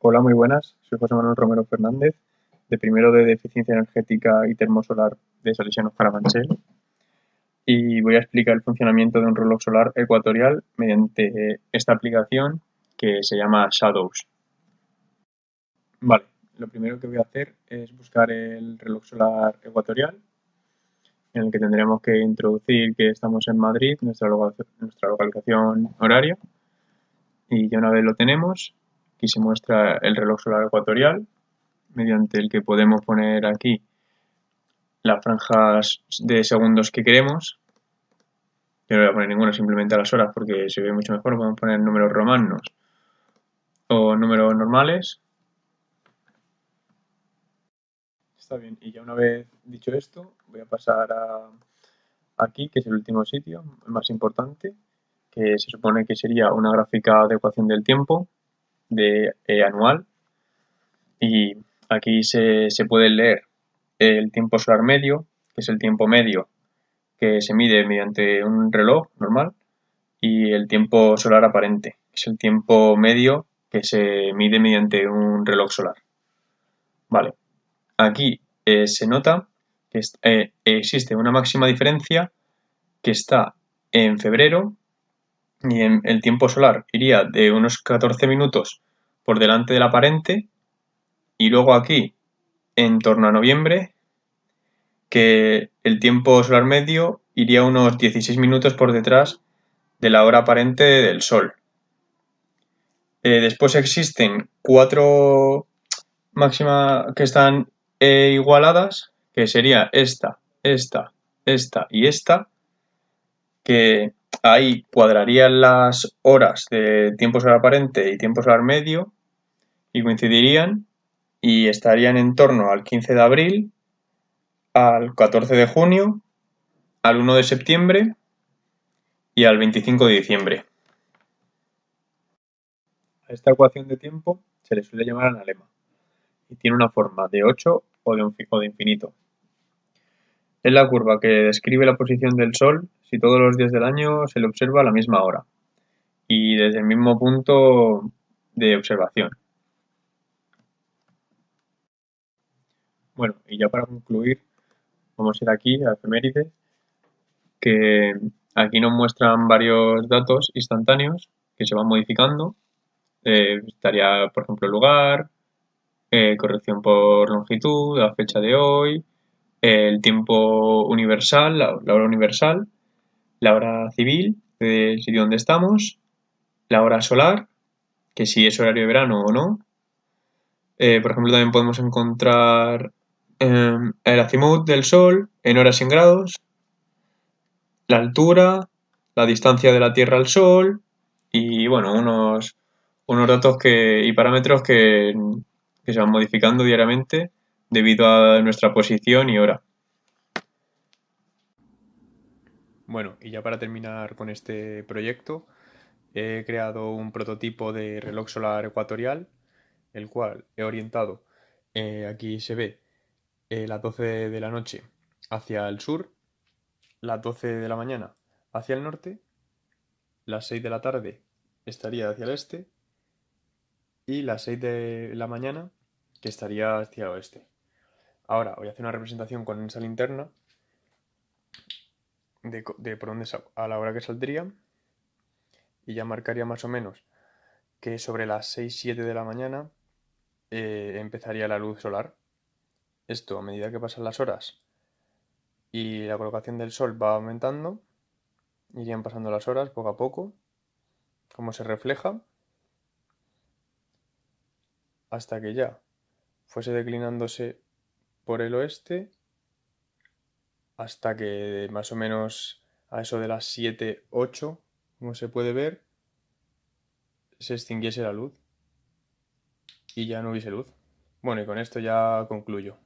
Hola, muy buenas. Soy José Manuel Romero Fernández, de primero de Eficiencia Energética y Termosolar de Salesianos Carabanchel, y voy a explicar el funcionamiento de un reloj solar ecuatorial mediante esta aplicación que se llama Shadows. Vale, lo primero que voy a hacer es buscar el reloj solar ecuatorial, en el que tendremos que introducir que estamos en Madrid, nuestra localización horaria, y ya una vez lo tenemos, aquí se muestra el reloj solar ecuatorial, mediante el que podemos poner aquí las franjas de segundos que queremos. Yo no voy a poner ninguna, simplemente a las horas porque se ve mucho mejor. Podemos poner números romanos o números normales. Está bien, y ya una vez dicho esto, voy a pasar a aquí, que es el último sitio, el más importante, que se supone que sería una gráfica de ecuación del tiempo de anual. Y aquí se puede leer el tiempo solar medio, que es el tiempo medio que se mide mediante un reloj normal, y el tiempo solar aparente, que es el tiempo medio que se mide mediante un reloj solar. Vale, aquí se nota que existe una máxima diferencia que está en febrero, y el tiempo solar iría de unos 14 minutos por delante del aparente, y luego aquí, en torno a noviembre, que el tiempo solar medio iría unos 16 minutos por detrás de la hora aparente del Sol. Después existen 4 máximas que están igualadas, que sería esta, y esta, que ahí cuadrarían las horas de tiempo solar aparente y tiempo solar medio y coincidirían y estarían en torno al 15 de abril, al 14 de junio, al 1 de septiembre y al 25 de diciembre. A esta ecuación de tiempo se le suele llamar analema y tiene una forma de 8 o de infinito. Es la curva que describe la posición del Sol si todos los días del año se le observa a la misma hora y desde el mismo punto de observación. Bueno, y ya para concluir, vamos a ir aquí a efemérides, que aquí nos muestran varios datos instantáneos que se van modificando. Estaría, por ejemplo, el lugar, corrección por longitud, la fecha de hoy, el tiempo universal, la hora universal, la hora civil, del sitio donde estamos, la hora solar, que si es horario de verano o no. Por ejemplo, también podemos encontrar el azimut del Sol en horas y en grados, la altura, la distancia de la Tierra al Sol y, bueno, unos datos y parámetros que se van modificando diariamente debido a nuestra posición y hora. Bueno, y ya para terminar con este proyecto, he creado un prototipo de reloj solar ecuatorial, el cual he orientado, aquí se ve, las 12 de la noche hacia el sur, las 12 de la mañana hacia el norte, las 6 de la tarde estaría hacia el este y las 6 de la mañana que estaría hacia el oeste. Ahora voy a hacer una representación con esa linterna de por dónde a la hora que saldría y ya marcaría más o menos que sobre las 6-7 de la mañana empezaría la luz solar. Esto, a medida que pasan las horas y la colocación del sol va aumentando, irían pasando las horas poco a poco, como se refleja, hasta que ya fuese declinándose por el oeste, hasta que más o menos a eso de las 7-8, como se puede ver, se extinguiese la luz y ya no hubiese luz. Bueno, y con esto ya concluyo.